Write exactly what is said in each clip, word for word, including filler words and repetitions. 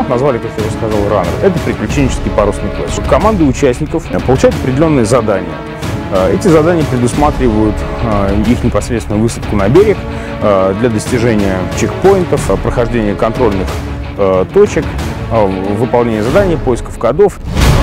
команд назвали, как я уже сказал, раннер. Это приключенческий парусный квест. Команды участников получают определенные задания. Эти задания предусматривают их непосредственную высадку на берег для достижения чекпоинтов, прохождения контрольных точек, выполнения заданий, поисков кодов.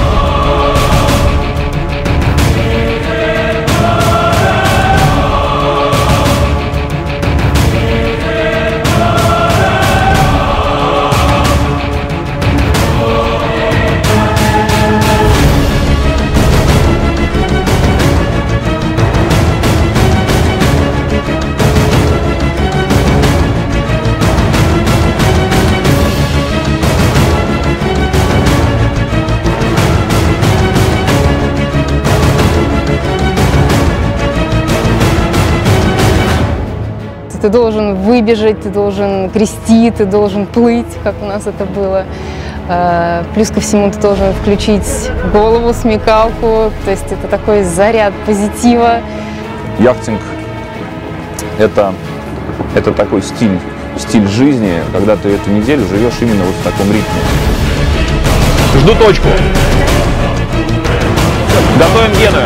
Ты должен выбежать, ты должен грести, ты должен плыть, как у нас это было. Плюс ко всему ты должен включить голову, смекалку, то есть это такой заряд позитива. Яхтинг – это, это такой стиль, стиль жизни, когда ты эту неделю живешь именно вот в таком ритме. Жду точку. Готовим Геную.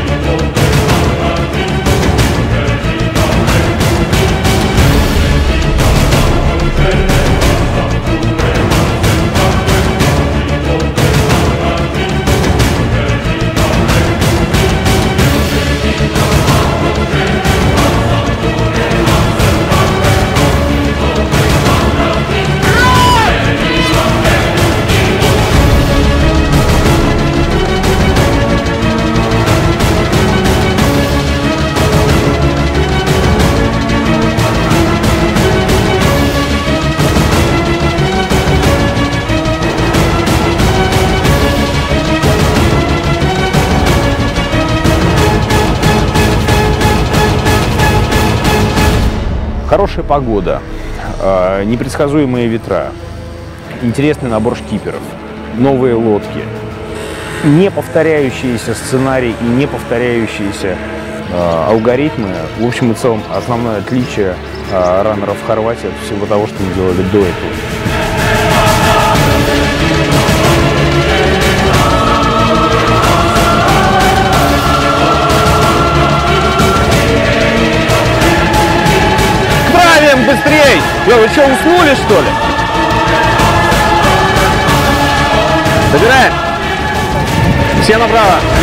Хорошая погода, непредсказуемые ветра, интересный набор шкиперов, новые лодки, не повторяющиеся сценарии и не повторяющиеся алгоритмы. В общем и целом, основное отличие раннеров Хорватии от всего того, что мы делали до этого. Быстрей! Ё, вы что, уснули, что ли? Забираем! Все направо!